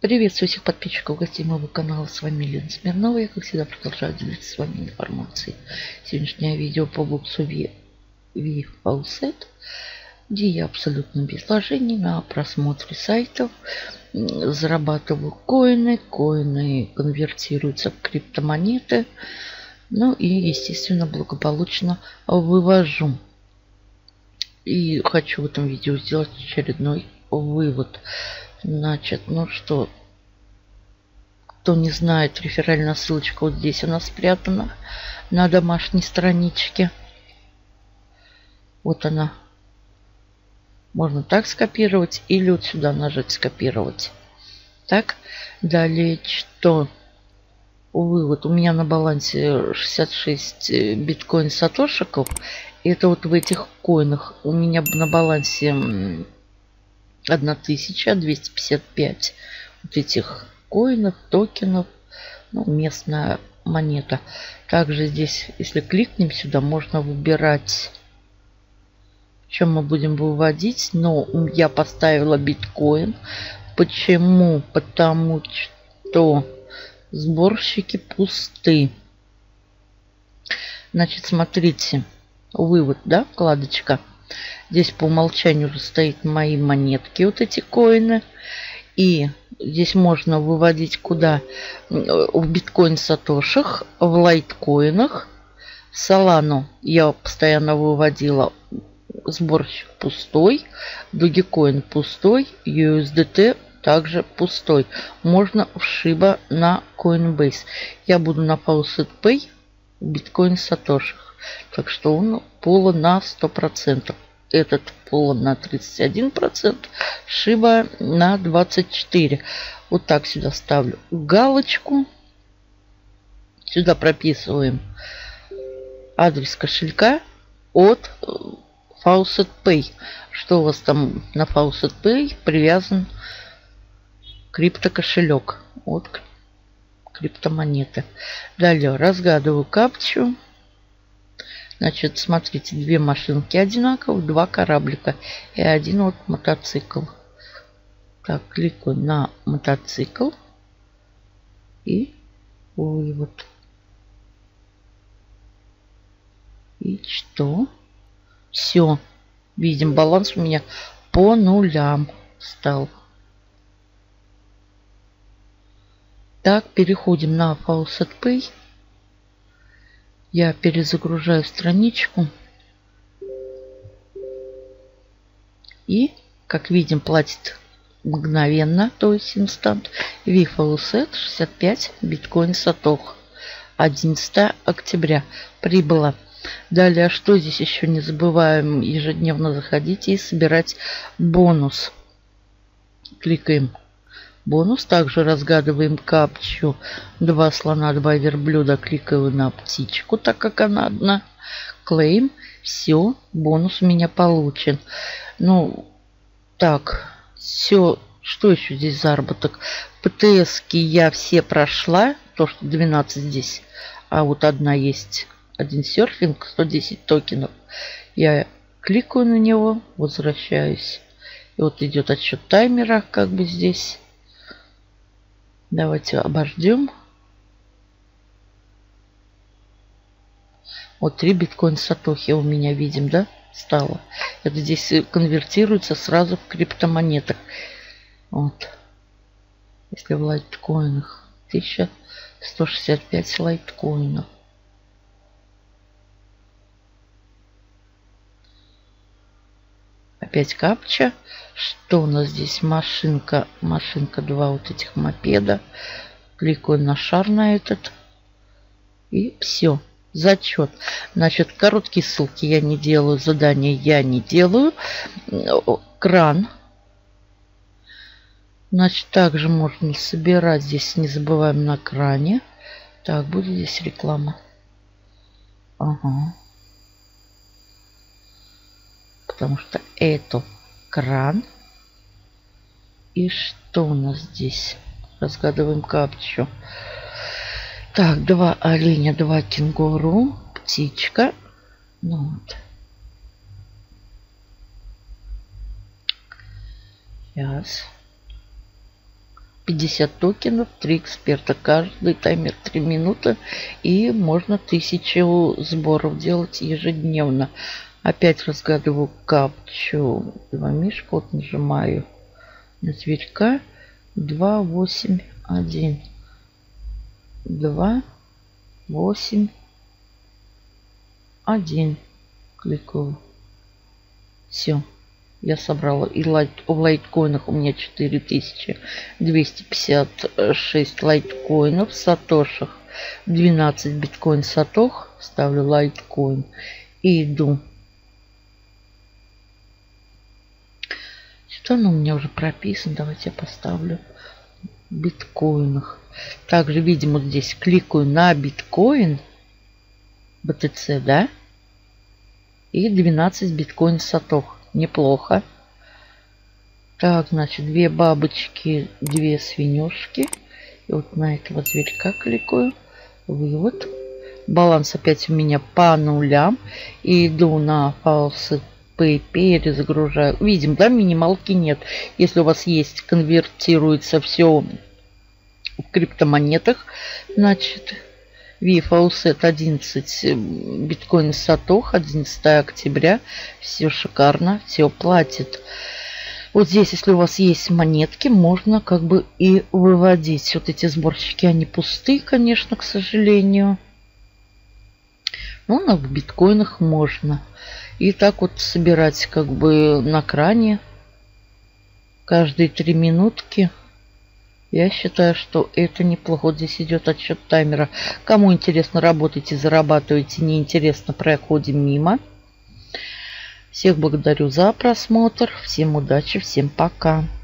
Приветствую всех подписчиков, гостей моего канала. С вами Лена Смирнова. Я, как всегда, продолжаю делиться с вами информацией. Сегодняшнее видео по боксу V-Faucet, где я абсолютно без вложений на просмотре сайтов зарабатываю коины. Коины конвертируются в криптомонеты. Ну и, естественно, благополучно вывожу. И хочу в этом видео сделать очередной вывод. Значит, ну что, кто не знает, реферальная ссылочка вот здесь она спрятана на домашней страничке. Вот она. Можно так скопировать или вот сюда нажать скопировать. Так, далее что? Вывод. У меня на балансе 66 биткоин сатошиков. Это вот в этих коинах. У меня на балансе 1255 вот этих коинов, токенов, ну, местная монета. Также здесь, если кликнем сюда, можно выбирать, чем мы будем выводить. Но я поставила биткоин. Почему? Потому что сборщики пусты. Значит, смотрите, вывод, да, вкладочка. Здесь по умолчанию уже стоит мои монетки, вот эти коины. И здесь можно выводить куда? В биткоин сатошах, в лайткоинах. Солану я постоянно выводила. Сборщик пустой. Dogecoin пустой. USDT также пустой. Можно в Shiba на Coinbase. Я буду на Faucet Pay в биткоин сатошах. Так что он полон на 100%. Этот полон на 31%, Shiba на 24%. Вот так сюда ставлю галочку. Сюда прописываем адрес кошелька от Faucet Pay. Что у вас там на Faucet Pay привязан криптокошелек от криптомонеты. Далее разгадываю капчу. Значит, смотрите, две машинки одинаковых, два кораблика и один вот мотоцикл. Так, кликаю на мотоцикл и вывод. И что? Все. Видим, баланс у меня по нулям стал. Так, переходим на Faucet Pay. Я перезагружаю страничку. И, как видим, платит мгновенно, то есть инстант. V-Faucet 65 биткоин сатох. 11 октября прибыло. Далее, что здесь еще не забываем, ежедневно заходите и собирать бонус. Кликаем бонус. Также разгадываем капчу. 2 слона, 2 верблюда. Кликаю на птичку, так как она одна. Клейм. Все, бонус у меня получен. Ну, так, все. Что еще здесь заработок? ПТС-ки я все прошла. То, что 12 здесь. А вот одна есть. Один серфинг, 110 токенов. Я кликаю на него, возвращаюсь. И вот идет отсчет таймера, как бы здесь. Давайте обождем. Вот 3 биткоин сатохи у меня, видим, да, стало. Это здесь конвертируется сразу в криптомонетах. Вот. Если в лайткоинах 1165 лайткоинов. Опять капча. Что у нас здесь? Машинка. Машинка, 2 вот этих мопеда. Кликаю на шар на этот. И все. Зачет. Значит, короткие ссылки я не делаю. Задания я не делаю. Кран. Значит, также можно собирать. Здесь не забываем на кране. Так, будет здесь реклама. Ага. Потому что это кран. И что у нас здесь? Разгадываем капчу. Так, 2 оленя, 2 кенгуру, птичка. Ну вот. Сейчас. 50 токенов, 3 эксперта. Каждый таймер 3 минуты. И можно 1000 сборов делать ежедневно. Опять разгадываю капчу. 2 мишка. Вот нажимаю на зверька. 2, 8, 1. 2, 8, 1. Кликаю. Все. Я собрала. И в лайткоинах у меня 4256 лайткоинов. В сатошах 12 биткоин сатох. Ставлю лайткоин. И иду. Что оно у меня уже прописано? Давайте я поставлю в биткоинах. Также, видимо, здесь кликаю на биткоин. BTC, да? И 12 биткоин сатох. Неплохо. Так, значит, 2 бабочки, 2 свинюшки. И вот на этого зверька кликаю. Вывод. Баланс опять у меня по нулям. И иду на False Pay, перезагружаю. Видим, да, минималки нет. Если у вас есть, конвертируется все в криптомонетах. Значит, VFAUSET 11 биткоин сатох, 11 октября. Все шикарно, все платит. Вот здесь, если у вас есть монетки, можно как бы и выводить. Вот эти сборщики, они пустые, конечно, к сожалению. Но на биткоинах можно. И так вот собирать как бы на кране каждые 3 минутки. Я считаю, что это неплохо. Вот здесь идет отсчет таймера. Кому интересно, работайте, зарабатывайте. Неинтересно, проходим мимо. Всех благодарю за просмотр. Всем удачи, всем пока.